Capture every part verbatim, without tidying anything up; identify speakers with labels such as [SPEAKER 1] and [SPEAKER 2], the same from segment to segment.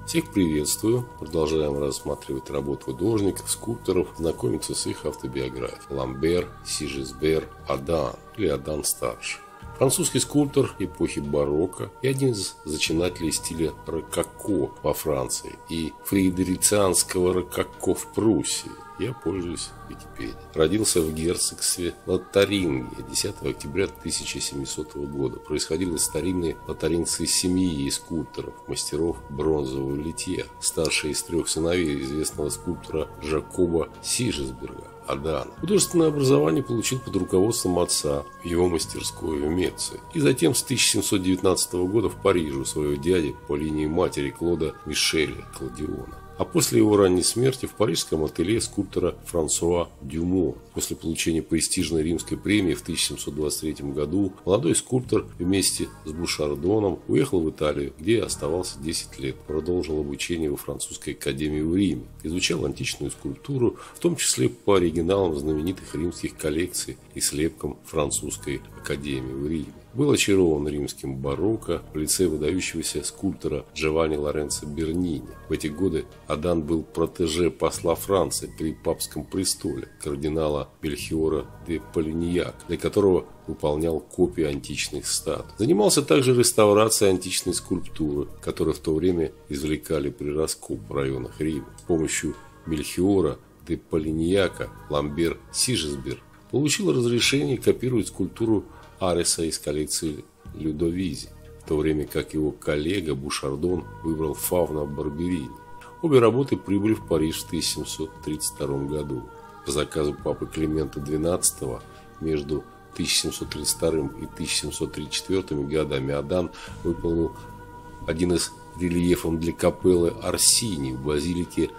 [SPEAKER 1] Всех приветствую. Продолжаем рассматривать работу художников, скульпторов, знакомиться с их автобиографией. Ламбер, Сижесбер, Адан или Адан старший. Французский скульптор эпохи барокко и один из зачинателей стиля рококо во Франции и фридрихианского рококо в Пруссии. Я пользуюсь Википедией. Родился в герцогстве Лотарингия десятого октября тысяча семисотого года. Происходил из старинной лотарингской семьи и скульпторов, мастеров бронзового литья. Старший из трех сыновей известного скульптора Жакоба Сижесберга, Адана. Художественное образование получил под руководством отца в его мастерской в Меце. И затем с тысяча семьсот девятнадцатого года в Париже у своего дяди по линии матери Клода Мишеля Клодиона. А после его ранней смерти в парижском ателье скульптора Франсуа Дюмо. После получения престижной римской премии в тысяча семьсот двадцать третьем году молодой скульптор вместе с Бушардоном уехал в Италию, где оставался десять лет. Продолжил обучение во французской академии в Риме. Изучал античную скульптуру, в том числе по оригиналам знаменитых римских коллекций и слепкам французской академии в Риме. Был очарован римским барокко в лице выдающегося скульптора Джованни Лоренцо Бернини. В эти годы Адан был протеже посла Франции при папском престоле, кардинала Мельхиора де Полиньяка, для которого выполнял копии античных статуй. Занимался также реставрацией античной скульптуры, которую в то время извлекали при раскопе в районах Рима. С помощью Мельхиора де Полиньяка Ламбер Сижесбер получил разрешение копировать скульптуру Ареса из коллекции Людовизи, в то время как его коллега Бушардон выбрал Фавна Барберини. Обе работы прибыли в Париж в тысяча семьсот тридцать втором году. По заказу папы Климента двенадцатого между тысяча семьсот тридцать вторым и тысяча семьсот тридцать четвёртым годами Адан выполнил один из рельефов для капеллы Орсини в базилике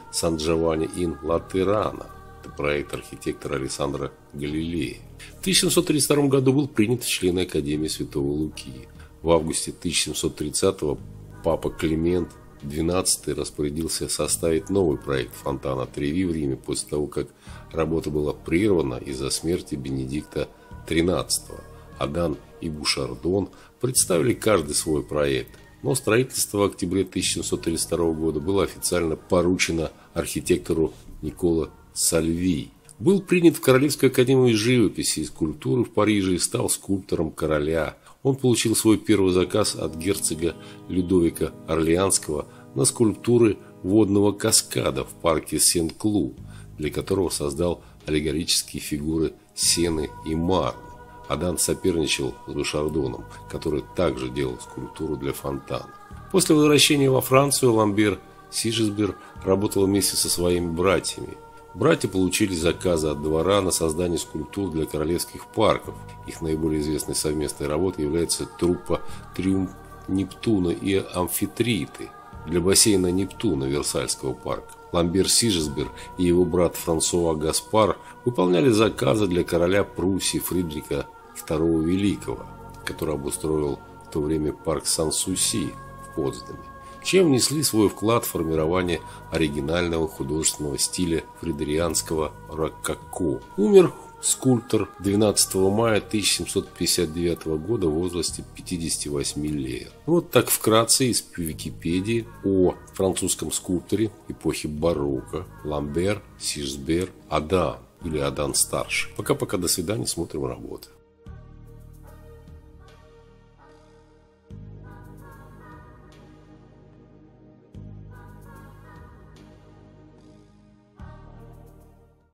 [SPEAKER 1] Сан-Джованни-ин-Латерано. Это проект архитектора Алессандро Галилея. В тысяча семьсот тридцать втором году был принят в члены Академии Святого Луки. В августе тысяча семьсот тридцатого папа Климент двенадцатый распорядился составить новый проект фонтана Треви в Риме после того, как работа была прервана из-за смерти Бенедикта тринадцатого. Адан и Бушардон представили каждый свой проект, но строительство в октябре тысяча семьсот тридцать второго года было официально поручено архитектору Никола Сальвии. Был принят в Королевскую академию живописи и скульптуры в Париже и стал скульптором короля. Он получил свой первый заказ от герцога Людовика Орлеанского на скульптуры водного каскада в парке Сен-Клу, для которого создал аллегорические фигуры Сены и Марны. Адан соперничал с Бушардоном, который также делал скульптуру для фонтана. После возвращения во Францию Ламбер Сижесбер работал вместе со своими братьями. Братья получили заказы от двора на создание скульптур для королевских парков. Их наиболее известной совместной работой является труппа «Триумф Нептуна» и «Амфитриты» для бассейна Нептуна Версальского парка. Ламбер Сижесбер и его брат Франсуа Гаспар выполняли заказы для короля Пруссии Фридриха второго Великого, который обустроил в то время парк Сан-Суси в Потсдаме, чем внесли свой вклад в формирование оригинального художественного стиля фридрихианского рококо. Умер скульптор двенадцатого мая тысяча семьсот пятьдесят девятого года в возрасте пятидесяти восьми лет. Вот так вкратце из Википедии о французском скульпторе эпохи барокко Ламбер Сижесбер Адан или Адан старший. Пока-пока, до свидания, смотрим работы.